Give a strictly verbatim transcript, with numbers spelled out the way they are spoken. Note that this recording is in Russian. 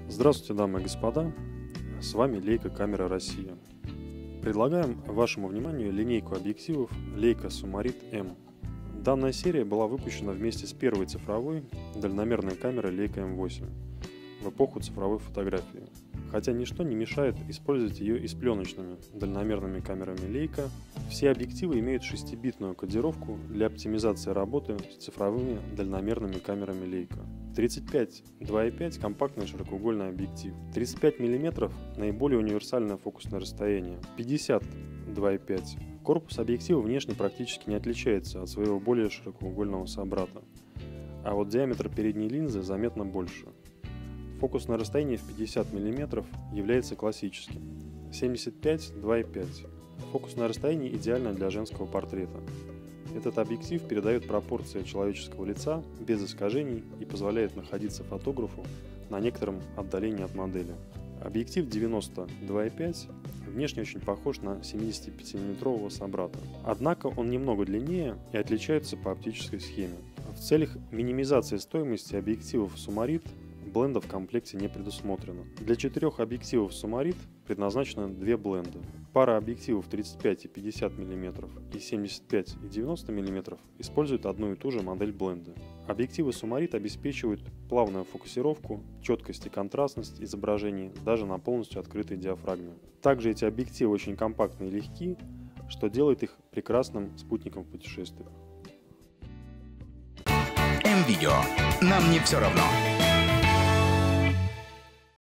Здравствуйте, дамы и господа, с вами Leica Камера Россия. Предлагаем вашему вниманию линейку объективов Leica Summarit M. Данная серия была выпущена вместе с первой цифровой дальномерной камерой Leica эм восемь в эпоху цифровой фотографии. Хотя ничто не мешает использовать ее и с пленочными дальномерными камерами Leica, все объективы имеют шестибитную кодировку для оптимизации работы с цифровыми дальномерными камерами Leica. тридцать пять два и пять компактный широкоугольный объектив, тридцать пять миллиметров наиболее универсальное фокусное расстояние, пятьдесят два и пять. Корпус объектива внешне практически не отличается от своего более широкоугольного собрата, а вот диаметр передней линзы заметно больше. Фокусное расстояние в пятьдесят миллиметров является классическим, семьдесят пять два и пять. Фокусное расстояние идеально для женского портрета. Этот объектив передает пропорции человеческого лица без искажений и позволяет находиться фотографу на некотором отдалении от модели. Объектив девяносто два и пять внешне очень похож на семидесятипятимиллиметрового собрата, однако он немного длиннее и отличается по оптической схеме. В целях минимизации стоимости объективов Summarit бленда в комплекте не предусмотрено. Для четырех объективов Summarit предназначено две бленды. Пара объективов тридцать пять и пятьдесят миллиметров и семьдесят пять и девяносто миллиметров используют одну и ту же модель бленда. Объективы Summarit обеспечивают плавную фокусировку, четкость и контрастность изображений даже на полностью открытой диафрагме. Также эти объективы очень компактны и легки, что делает их прекрасным спутником в путешествиях. М-Видео. Нам не все равно.